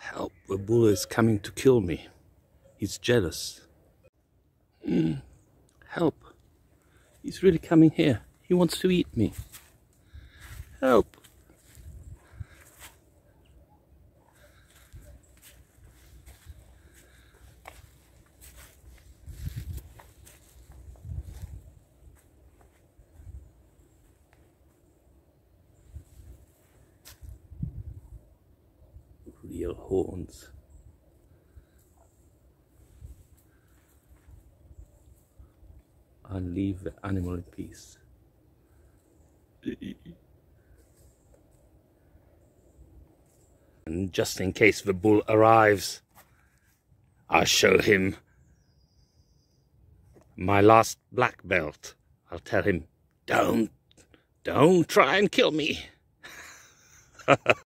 Help, the bull is coming to kill me. He's jealous. Help. He's really coming here. He wants to eat me. Help. Real horns. I'll leave the animal in peace. And just in case the bull arrives, I'll show him my last black belt. I'll tell him, don't try and kill me.